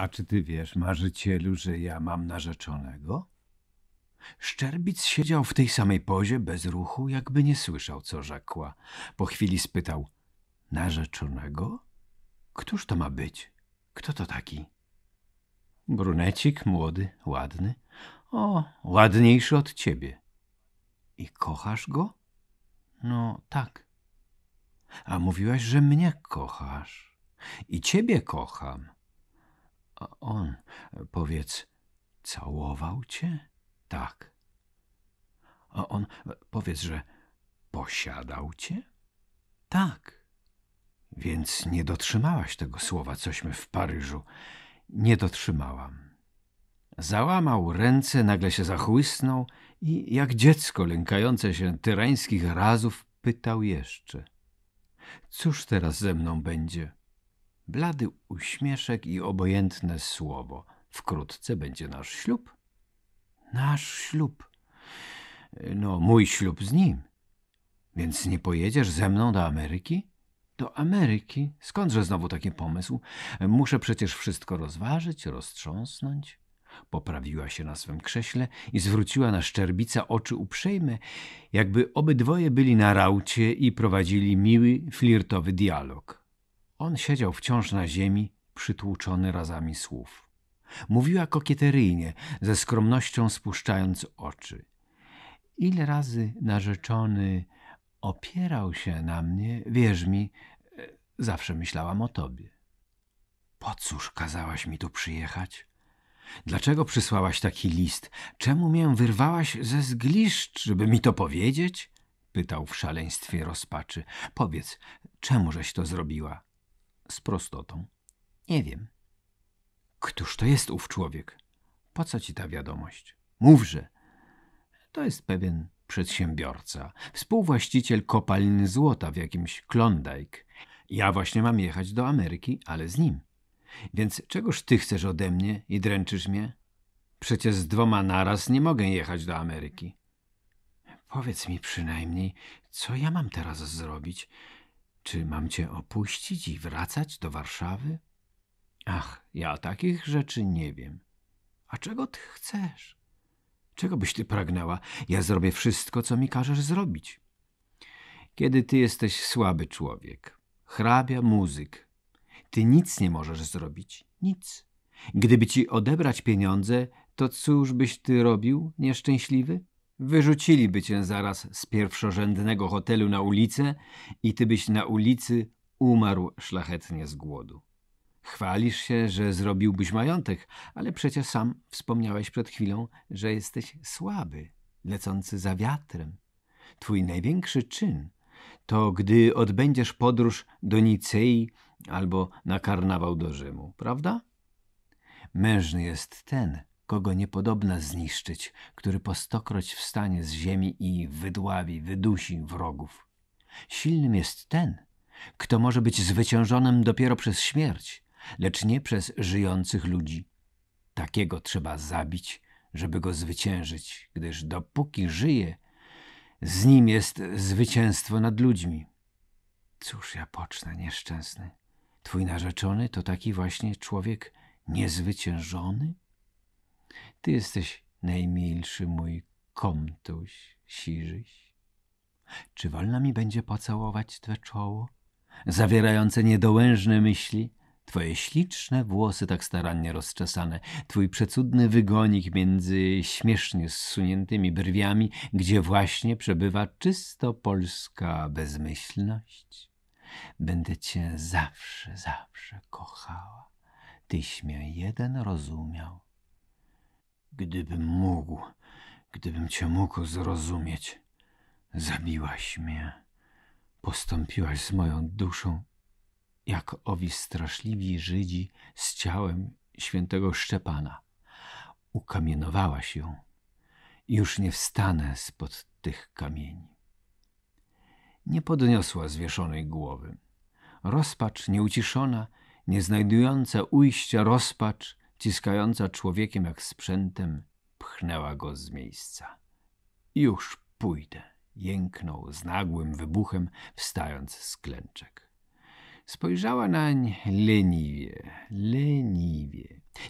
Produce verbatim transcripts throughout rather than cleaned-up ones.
A czy ty wiesz, marzycielu, że ja mam narzeczonego? Szczerbic siedział w tej samej pozie, bez ruchu, jakby nie słyszał, co rzekła. Po chwili spytał: narzeczonego? Któż to ma być? Kto to taki? Brunecik, młody, ładny. O, ładniejszy od ciebie. I kochasz go? No, tak. A mówiłaś, że mnie kochasz. I ciebie kocham. A on, powiedz, całował cię? Tak. A on, powiedz, że posiadał cię? Tak. Więc nie dotrzymałaś tego słowa, cośmy w Paryżu. Nie dotrzymałam. Załamał ręce, nagle się zachłysnął i jak dziecko lękające się tyrańskich razów pytał jeszcze: cóż teraz ze mną będzie? Blady uśmieszek i obojętne słowo: wkrótce będzie nasz ślub. Nasz ślub. No, mój ślub z nim. Więc nie pojedziesz ze mną do Ameryki? Do Ameryki? Skądże znowu taki pomysł? Muszę przecież wszystko rozważyć, roztrząsnąć. Poprawiła się na swym krześle i zwróciła na Szczerbica oczy uprzejme, jakby obydwoje byli na raucie i prowadzili miły, flirtowy dialog. On siedział wciąż na ziemi, przytłuczony razami słów. Mówiła kokieteryjnie, ze skromnością spuszczając oczy. Ile razy narzeczony opierał się na mnie, wierz mi, zawsze myślałam o tobie. Po cóż kazałaś mi tu przyjechać? Dlaczego przysłałaś taki list? Czemu mię wyrwałaś ze zgliszcz, żeby mi to powiedzieć? Pytał w szaleństwie rozpaczy. Powiedz, czemu żeś to zrobiła? Z prostotą. Nie wiem. Któż to jest ów człowiek? Po co ci ta wiadomość? Mówże. To jest pewien przedsiębiorca, współwłaściciel kopalni złota w jakimś Klondike. Ja właśnie mam jechać do Ameryki, ale z nim. Więc czegoż ty chcesz ode mnie i dręczysz mnie? Przecież z dwoma naraz nie mogę jechać do Ameryki. Powiedz mi przynajmniej, co ja mam teraz zrobić? Czy mam cię opuścić i wracać do Warszawy? Ach, ja takich rzeczy nie wiem. A czego ty chcesz? Czego byś ty pragnęła? Ja zrobię wszystko, co mi każesz zrobić. Kiedy ty jesteś słaby człowiek, hrabia muzyk, ty nic nie możesz zrobić. Nic. Gdyby ci odebrać pieniądze, to cóż byś ty robił, nieszczęśliwy? Wyrzuciliby cię zaraz z pierwszorzędnego hotelu na ulicę i ty byś na ulicy umarł szlachetnie z głodu. Chwalisz się, że zrobiłbyś majątek, ale przecież sam wspomniałeś przed chwilą, że jesteś słaby, lecący za wiatrem. Twój największy czyn to, gdy odbędziesz podróż do Nicei albo na karnawał do Rzymu, prawda? Mężny jest ten, kogo niepodobna zniszczyć, który po stokroć wstanie z ziemi i wydławi, wydusi wrogów. Silnym jest ten, kto może być zwyciężonym dopiero przez śmierć, lecz nie przez żyjących ludzi. Takiego trzeba zabić, żeby go zwyciężyć, gdyż dopóki żyje, z nim jest zwycięstwo nad ludźmi. Cóż ja pocznę, nieszczęsny? Twój narzeczony to taki właśnie człowiek niezwyciężony? Ty jesteś najmilszy mój komtuś, siżyś. Czy wolno mi będzie pocałować twe czoło, zawierające niedołężne myśli, twoje śliczne włosy tak starannie rozczesane, twój przecudny wygonik między śmiesznie zsuniętymi brwiami, gdzie właśnie przebywa czysto polska bezmyślność? Będę cię zawsze, zawsze kochała. Tyś mnie jeden rozumiał. Gdybym mógł, gdybym cię mógł zrozumieć, zabiłaś mnie, postąpiłaś z moją duszą, jak owi straszliwi Żydzi z ciałem świętego Szczepana. Ukamienowałaś ją i już nie wstanę spod tych kamieni. Nie podniosła zwieszonej głowy. Rozpacz nieuciszona, nie znajdująca ujścia rozpacz, ciskająca człowiekiem jak sprzętem, pchnęła go z miejsca. Już pójdę, jęknął z nagłym wybuchem, wstając z klęczek. Spojrzała nań leniwie, leniwie.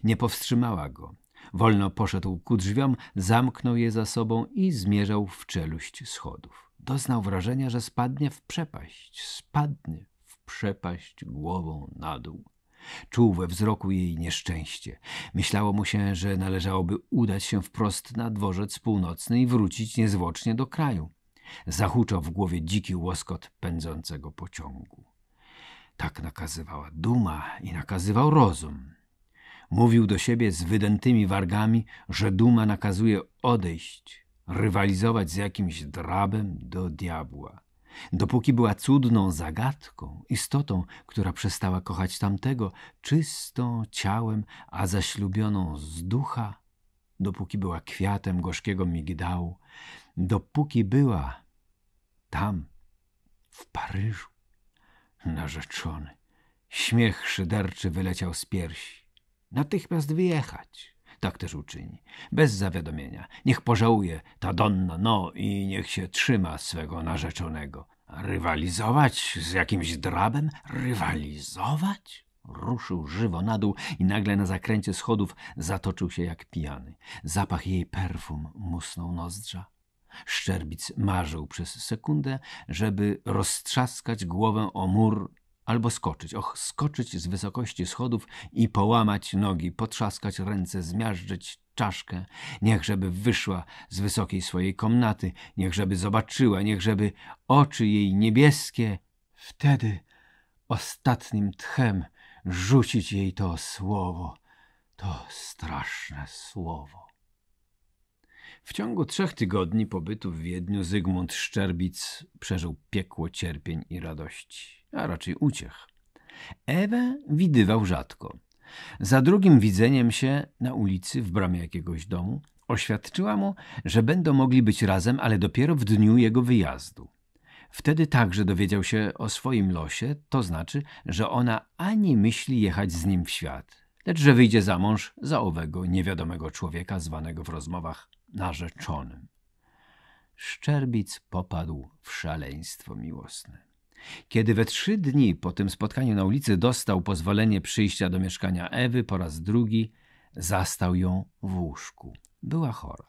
Nie powstrzymała go. Wolno poszedł ku drzwiom, zamknął je za sobą i zmierzał w czeluść schodów. Doznał wrażenia, że spadnie w przepaść, spadnie w przepaść głową na dół. Czuł we wzroku jej nieszczęście. Myślało mu się, że należałoby udać się wprost na dworzec północny i wrócić niezwłocznie do kraju. Zahuczał w głowie dziki łoskot pędzącego pociągu. Tak nakazywała duma i nakazywał rozum. Mówił do siebie z wydętymi wargami, że duma nakazuje odejść, rywalizować z jakimś drabem do diabła. Dopóki była cudną zagadką, istotą, która przestała kochać tamtego, czystą ciałem, a zaślubioną z ducha, dopóki była kwiatem gorzkiego migdału, dopóki była tam, w Paryżu, narzeczony. Śmiech szyderczy wyleciał z piersi. Natychmiast wyjechać. Tak też uczyni. Bez zawiadomienia. Niech pożałuje ta Donna, no i niech się trzyma swego narzeczonego. Rywalizować z jakimś drabem? Rywalizować? Ruszył żywo na dół i nagle na zakręcie schodów zatoczył się jak pijany. Zapach jej perfum musnął nozdrza. Szczerbic marzył przez sekundę, żeby roztrzaskać głowę o mur albo skoczyć, och, skoczyć z wysokości schodów i połamać nogi, potrzaskać ręce, zmiażdżyć czaszkę, niechżeby wyszła z wysokiej swojej komnaty, niechżeby zobaczyła, niechżeby oczy jej niebieskie, wtedy ostatnim tchem rzucić jej to słowo, to straszne słowo. W ciągu trzech tygodni pobytu w Wiedniu Zygmunt Szczerbic przeżył piekło cierpień i radości, a raczej uciech. Ewę widywał rzadko. Za drugim widzeniem się na ulicy w bramie jakiegoś domu oświadczyła mu, że będą mogli być razem, ale dopiero w dniu jego wyjazdu. Wtedy także dowiedział się o swoim losie, to znaczy, że ona ani myśli jechać z nim w świat, lecz że wyjdzie za mąż za owego niewiadomego człowieka zwanego w rozmowach narzeczonym. Szczerbic popadł w szaleństwo miłosne. Kiedy we trzy dni po tym spotkaniu na ulicy dostał pozwolenie przyjścia do mieszkania Ewy po raz drugi, zastał ją w łóżku. Była chora.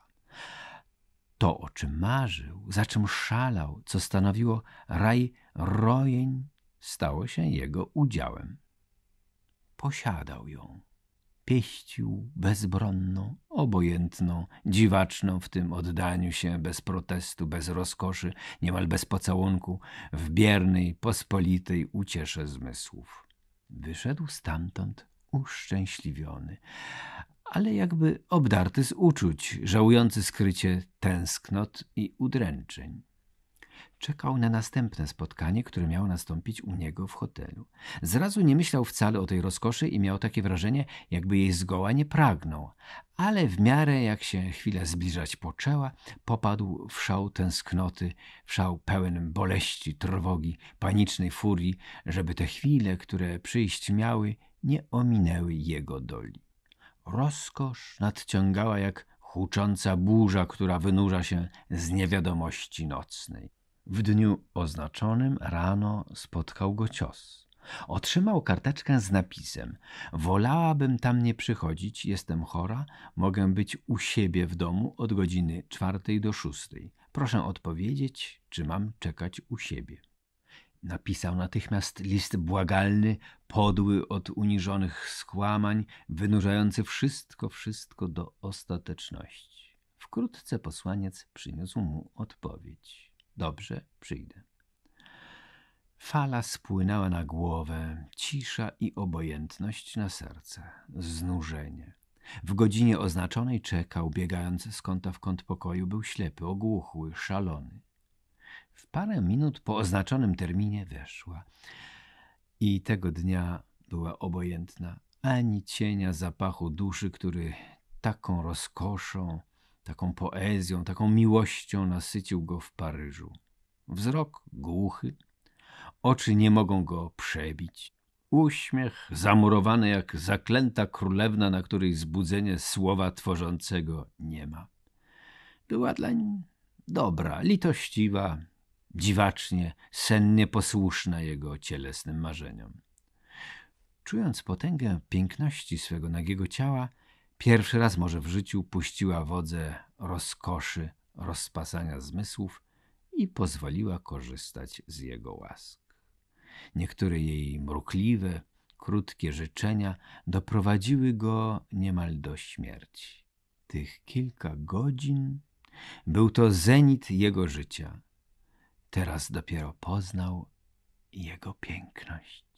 To, o czym marzył, za czym szalał, co stanowiło raj rojeń, stało się jego udziałem. Posiadał ją. Pieścił bezbronną, obojętną, dziwaczną w tym oddaniu się bez protestu, bez rozkoszy, niemal bez pocałunku, w biernej, pospolitej uciesze zmysłów. Wyszedł stamtąd uszczęśliwiony, ale jakby obdarty z uczuć, żałujący skrycie tęsknot i udręczeń. Czekał na następne spotkanie, które miało nastąpić u niego w hotelu. Zrazu nie myślał wcale o tej rozkoszy i miał takie wrażenie, jakby jej zgoła nie pragnął. Ale w miarę jak się chwila zbliżać poczęła, popadł w szał tęsknoty, w szał pełen boleści, trwogi, panicznej furii, żeby te chwile, które przyjść miały, nie ominęły jego doli. Rozkosz nadciągała jak hucząca burza, która wynurza się z niewiadomości nocnej. W dniu oznaczonym rano spotkał go cios. Otrzymał karteczkę z napisem: wolałabym tam nie przychodzić, jestem chora, mogę być u siebie w domu od godziny czwartej do szóstej. Proszę odpowiedzieć, czy mam czekać u siebie. Napisał natychmiast list błagalny, podły od uniżonych skłamań, wynurzający wszystko, wszystko do ostateczności. Wkrótce posłaniec przyniósł mu odpowiedź. Dobrze, przyjdę. Fala spłynęła na głowę, cisza i obojętność na serce, znużenie. W godzinie oznaczonej czekał, biegając z kąta w kąt pokoju, był ślepy, ogłuchły, szalony. W parę minut po oznaczonym terminie weszła i tego dnia była obojętna, ani cienia zapachu duszy, który taką rozkoszą, taką poezją, taką miłością nasycił go w Paryżu. Wzrok głuchy, oczy nie mogą go przebić. Uśmiech zamurowany jak zaklęta królewna, na której zbudzenie słowa tworzącego nie ma. Była dlań dobra, litościwa, dziwacznie, sennie posłuszna jego cielesnym marzeniom. Czując potęgę piękności swego nagiego ciała, pierwszy raz może w życiu puściła wodze rozkoszy, rozpasania zmysłów i pozwoliła korzystać z jego łask. Niektóre jej mrukliwe, krótkie życzenia doprowadziły go niemal do śmierci. Tych kilka godzin był to zenit jego życia. Teraz dopiero poznał jego piękność.